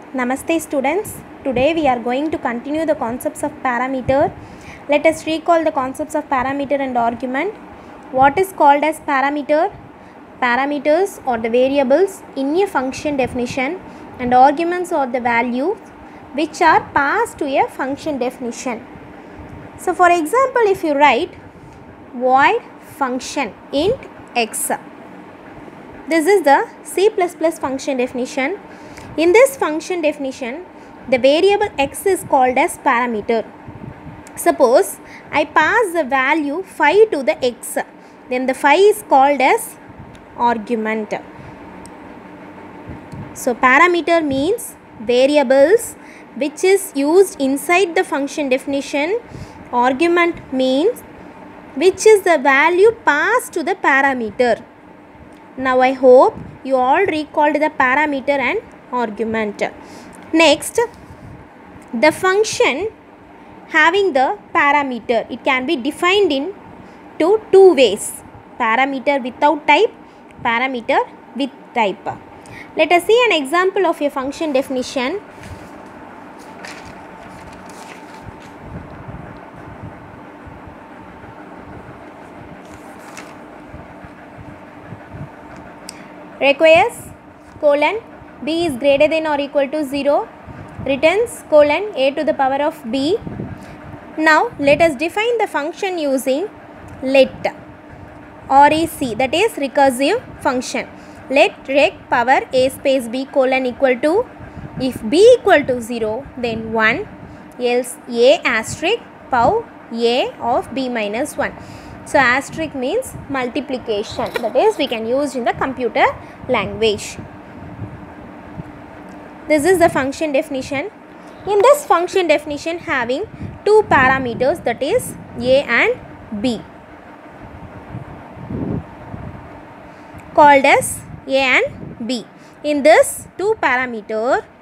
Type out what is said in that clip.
Namaste students. Today we are going to continue the concepts of parameter. Let us recall the concepts of parameter and argument. What is called as parameter? Parameters are the variables in a function definition and arguments are the values which are passed to a function definition. So for example, if you write void function int x, this is the C++ function definition. In this function definition, the variable x is called as parameter. Suppose I pass the value 5 to the x, then the 5 is called as argument. So parameter means variables which is used inside the function definition. Argument means which is the value passed to the parameter. Now I hope you all recalled the parameter and argument. Next, the function having the parameter, it can be defined in two ways: parameter without type, parameter with type. Let us see an example of a function definition. Requires colon b is greater than or equal to 0, returns colon a to the power of b. Now let us define the function using let REC, that is recursive function. Let rec power a space b colon equal to, if b equal to 0 then 1, else a asterisk power a of b minus 1. So asterisk means multiplication, that is we can use in the computer language. This is the function definition. In this function definition having two parameters, that is a and b, called as a and b. In this two parameter,